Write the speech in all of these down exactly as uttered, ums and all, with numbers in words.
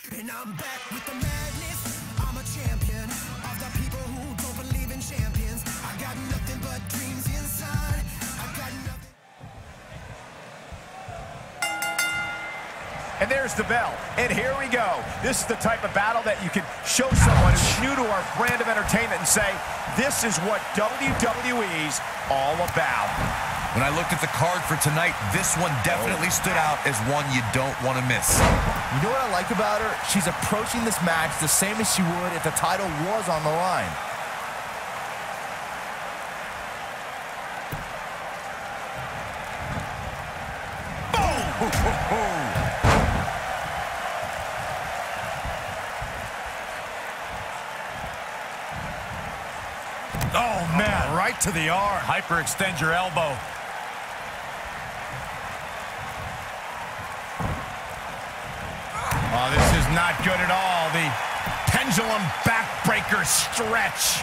And I'm back with the madness. I'm a champion of the people who don't believe in champions. I got nothing but dreams inside. I got nothing. And there's the bell. And here we go. This is the type of battle that you can show someone who's new to our brand of entertainment and say, this is what W W E's all about. When I looked at the card for tonight, this one definitely stood out as one you don't want to miss. You know what I like about her? She's approaching this match the same as she would if the title was on the line. Boom! Oh, man, right to the arm. Hyperextend your elbow. Oh, this is not good at all. The pendulum backbreaker stretch.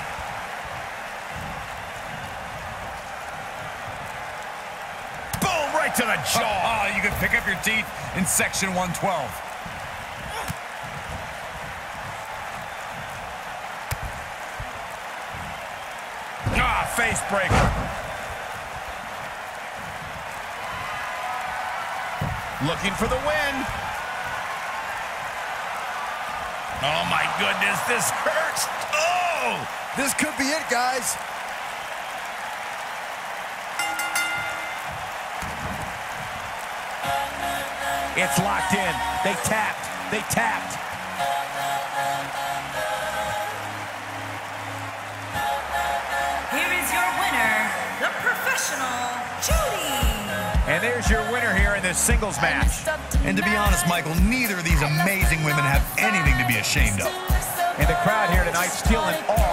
Boom, right to the jaw. Oh, you can pick up your teeth in section one twelve. Ah, face breaker. Looking for the win. Oh, my goodness, this hurts. Oh! This could be it, guys. It's locked in. They tapped. They tapped. Here is your winner, the professional Judy. And there's your winner here in this singles match. And to be honest, Michael, neither of these amazing women have anything to be ashamed of. And the crowd here tonight still in awe